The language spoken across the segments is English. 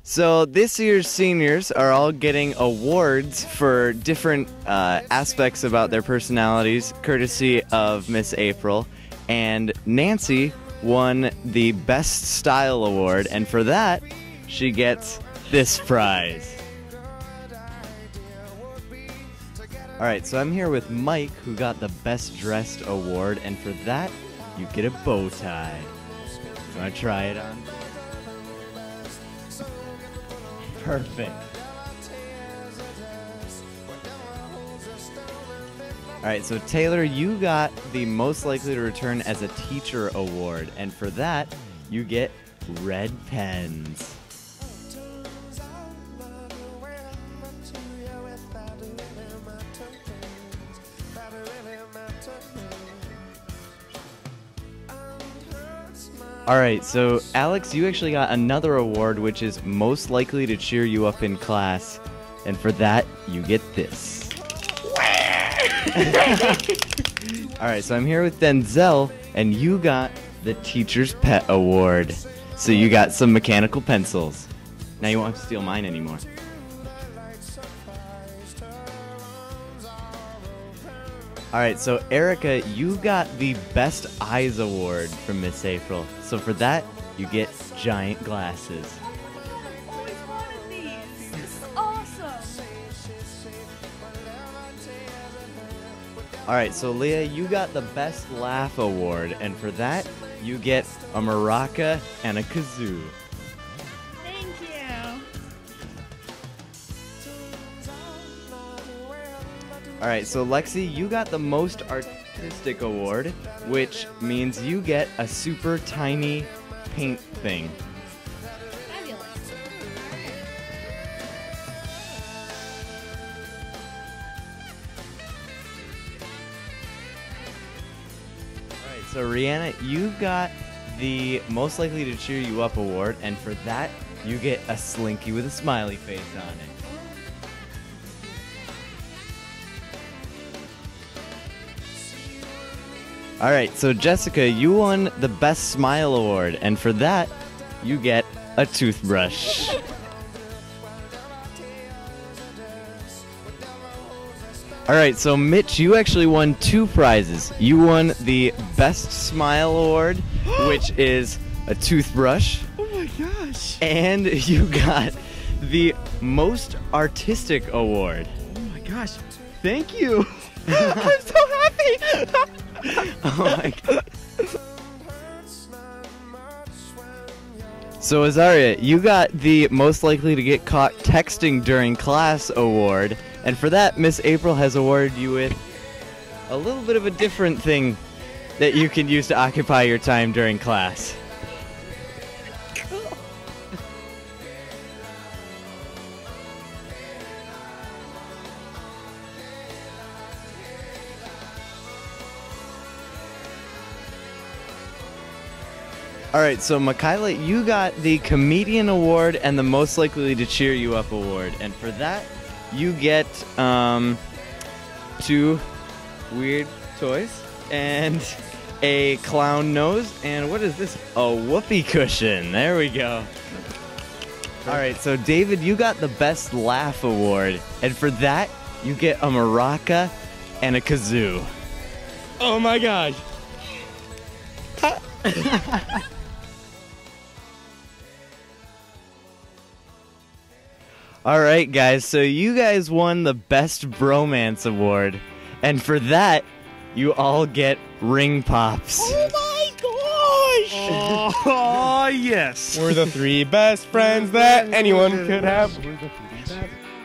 So this year's seniors are all getting awards for different aspects about their personalities, courtesy of Miss April. And Nancy won the Best Style Award, and for that, she gets this prize. Alright, so I'm here with Mike, who got the Best Dressed Award, and for that, you get a bow tie. You want to try it on? Perfect. Alright, so Taylor, you got the Most Likely to Return as a Teacher award, and for that, you get red pens. Alright, so Alex, you actually got another award, which is Most Likely to Cheer You Up in Class, and for that, you get this. Alright, so I'm here with Denzel, and you got the Teacher's Pet Award. So you got some mechanical pencils. Now you won't have to steal mine anymore. Alright, so Erica, you got the Best Eyes Award from Miss April. So for that, you get giant glasses. I've always wanted these. This is awesome. Alright, so Leah, you got the Best Laugh Award, and for that, you get a maraca and a kazoo. Thank you. Alright, so Lexi, you got the Most Artistic Award, which means you get a super tiny paint thing. Fabulous. Alright, so Rihanna, you got the Most Likely to Cheer You Up Award, and for that, you get a Slinky with a smiley face on it. Alright, so Jessica, you won the Best Smile Award, and for that, you get a toothbrush. Alright, so Mitch, you actually won 2 prizes. You won the Best Smile Award, which is a toothbrush. Oh my gosh. And you got the Most Artistic Award. Oh my gosh. Thank you. I'm so happy. Oh my god. So Azaria, you got the Most Likely to Get Caught Texting During Class award, and for that, Miss April has awarded you with a little bit of a different thing that you can use to occupy your time during class. Alright, so Michaela, you got the Comedian Award and the Most Likely to Cheer You Up Award. And for that, you get 2 weird toys and a clown nose. And what is this? A whoopee cushion. There we go. Alright, so David, you got the Best Laugh Award. And for that, you get a maraca and a kazoo. Oh my gosh. Alright guys, so you guys won the Best Bromance Award, and for that, you all get ring pops. Oh my gosh. Oh yes. We're the 3 best friends that anyone could have. We're the 3 best.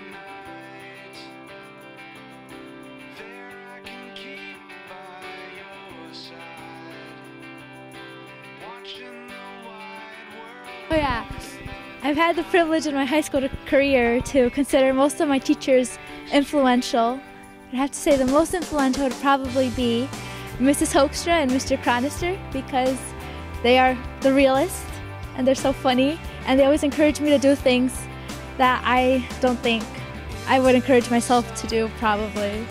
Oh yeah. I've had the privilege in my high school career to consider most of my teachers influential. I'd have to say the most influential would probably be Mrs. Hoekstra and Mr. Chronister, because they are the realest and they're so funny, and they always encourage me to do things that I don't think I would encourage myself to do probably.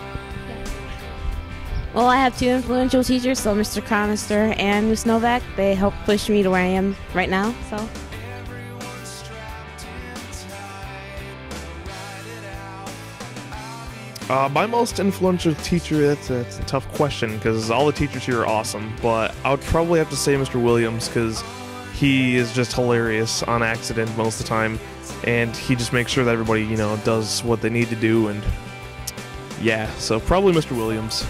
Well, I have 2 influential teachers, so Mr. Chronister and Ms. Novak. They helped push me to where I am right now, so. My most influential teacher, that's a tough question because all the teachers here are awesome, but I would probably have to say Mr. Williams because he is just hilarious on accident most of the time, and he just makes sure that everybody, does what they need to do, and yeah, so probably Mr. Williams.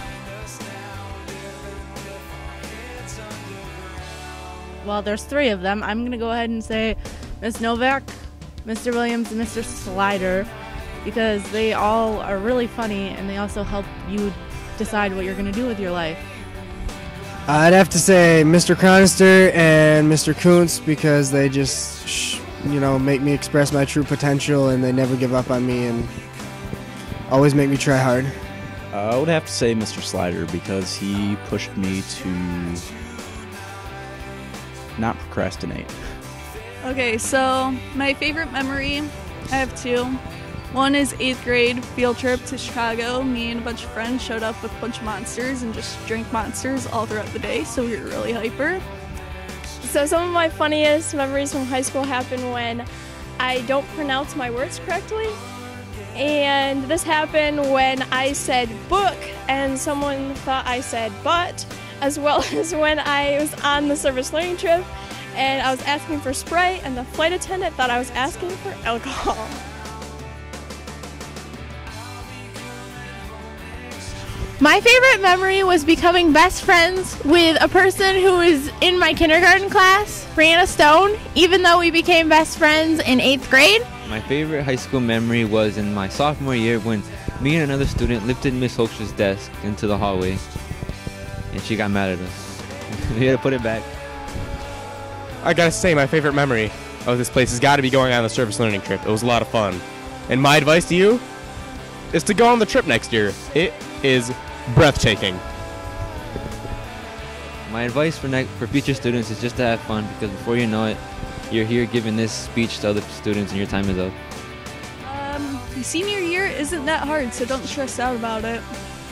Well, there's 3 of them. I'm going to go ahead and say Ms. Novak, Mr. Williams, and Mr. Slider, because they all are really funny and they also help you decide what you're going to do with your life. I'd have to say Mr. Chronister and Mr. Kuntz because they just, make me express my true potential and they never give up on me and always make me try hard. I would have to say Mr. Slider because he pushed me to not procrastinate. Okay, so my favorite memory, I have 2. One is 8th grade field trip to Chicago. Me and a bunch of friends showed up with a bunch of monsters and just drank monsters all throughout the day, so we were really hyper. So some of my funniest memories from high school happened when I don't pronounce my words correctly. And this happened when I said book and someone thought I said but, as well as when I was on the service learning trip and I was asking for Sprite and the flight attendant thought I was asking for alcohol. My favorite memory was becoming best friends with a person who was in my kindergarten class, Brianna Stone, even though we became best friends in 8th grade. My favorite high school memory was in my sophomore year when me and another student lifted Miss Hochster's desk into the hallway and she got mad at us. We had to put it back. I gotta say, my favorite memory of this place has got to be going on the service learning trip. It was a lot of fun. And my advice to you is to go on the trip next year. It is breathtaking. My advice for future students is just to have fun because before you know it, you're here giving this speech to other students and your time is up. Senior year isn't that hard, so don't stress out about it.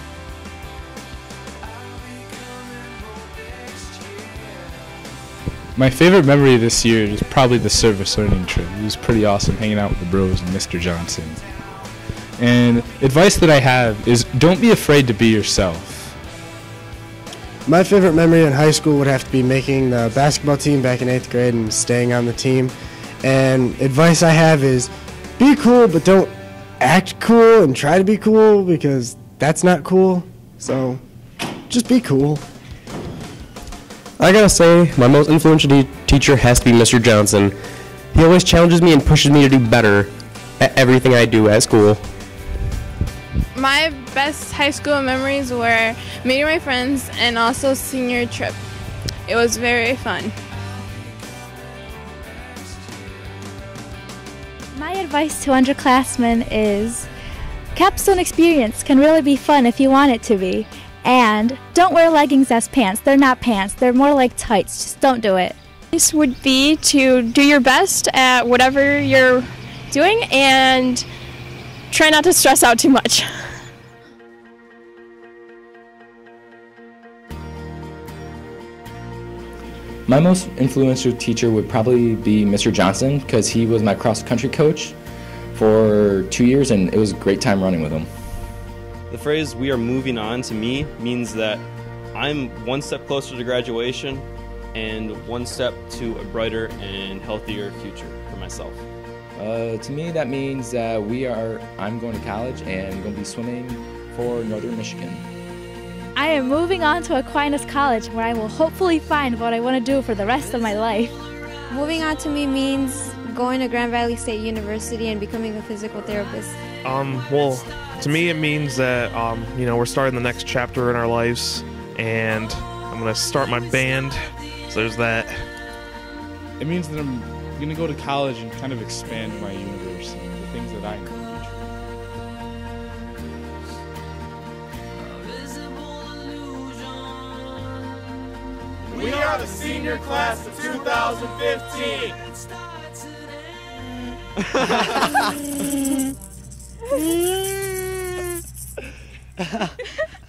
My favorite memory this year is probably the service learning trip. It was pretty awesome hanging out with the bros and Mr. Johnson. And advice that I have is don't be afraid to be yourself. My favorite memory in high school would have to be making the basketball team back in 8th grade and staying on the team. And advice I have is be cool, but don't act cool and try to be cool because that's not cool. So just be cool. I gotta say, my most influential teacher has to be Mr. Johnson. He always challenges me and pushes me to do better at everything I do at school. My best high school memories were meeting my friends and also senior trip. It was very fun. My advice to underclassmen is capstone experience can really be fun if you want it to be. And don't wear leggings as pants. They're not pants. They're more like tights. Just don't do it. This would be to do your best at whatever you're doing and try not to stress out too much. My most influential teacher would probably be Mr. Johnson because he was my cross-country coach for 2 years and it was a great time running with him. The phrase "we are moving on" to me means that I'm one step closer to graduation and one step to a brighter and healthier future for myself. To me that means that I'm going to college and I'm going to be swimming for Northern Michigan. I am moving on to Aquinas College where I will hopefully find what I want to do for the rest of my life. Moving on to me means going to Grand Valley State University and becoming a physical therapist. Well, to me it means that, we're starting the next chapter in our lives and I'm going to start my band, so there's that. It means that I'm going to go to college and kind of expand my universe and the things that I know. We are the senior class of 2015.